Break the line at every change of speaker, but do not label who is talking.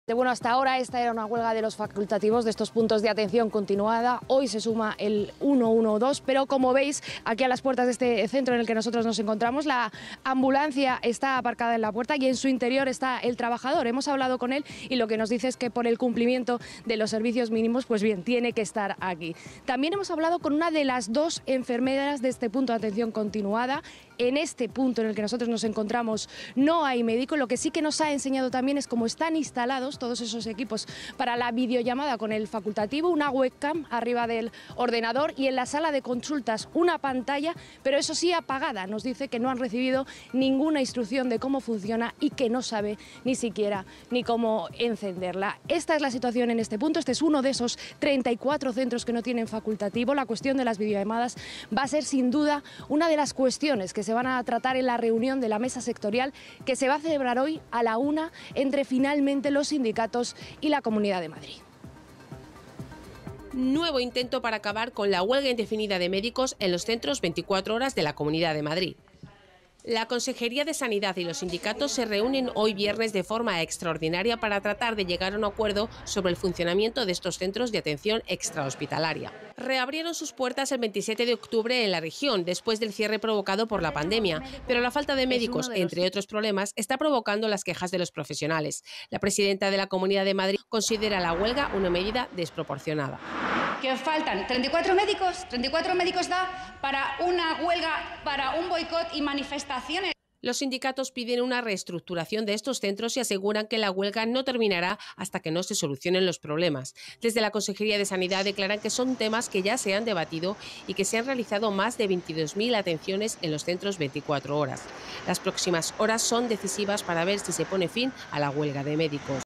Bueno, hasta ahora esta era una huelga de los facultativos de estos puntos de atención continuada. Hoy se suma el 112, pero como veis, aquí a las puertas de este centro en el que nosotros nos encontramos, la ambulancia está aparcada en la puerta y en su interior está el trabajador. Hemos hablado con él y lo que nos dice es que por el cumplimiento de los servicios mínimos, pues bien, tiene que estar aquí. También hemos hablado con una de las dos enfermeras de este punto de atención continuada. En este punto en el que nosotros nos encontramos no hay médico. Lo que sí que nos ha enseñado también es cómo están instalados todos esos equipos para la videollamada con el facultativo, una webcam arriba del ordenador y en la sala de consultas una pantalla, pero eso sí apagada. Nos dice que no han recibido ninguna instrucción de cómo funciona y que no sabe ni siquiera ni cómo encenderla. Esta es la situación en este punto. Este es uno de esos 34 centros que no tienen facultativo. La cuestión de las videollamadas va a ser sin duda una de las cuestiones que se van a tratar en la reunión de la mesa sectorial que se va a celebrar hoy a la 1 entre finalmente los sindicatos y la Comunidad de Madrid.
Nuevo intento para acabar con la huelga indefinida de médicos en los centros 24 horas de la Comunidad de Madrid. La Consejería de Sanidad y los sindicatos se reúnen hoy viernes de forma extraordinaria para tratar de llegar a un acuerdo sobre el funcionamiento de estos centros de atención extrahospitalaria. Reabrieron sus puertas el 27 de octubre en la región, después del cierre provocado por la pandemia, pero la falta de médicos, entre otros problemas, está provocando las quejas de los profesionales. La presidenta de la Comunidad de Madrid considera la huelga una medida desproporcionada.
Que faltan 34 médicos da para una huelga, para un boicot y manifestaciones.
Los sindicatos piden una reestructuración de estos centros y aseguran que la huelga no terminará hasta que no se solucionen los problemas. Desde la Consejería de Sanidad declaran que son temas que ya se han debatido y que se han realizado más de 22.000 atenciones en los centros 24 horas. Las próximas horas son decisivas para ver si se pone fin a la huelga de médicos.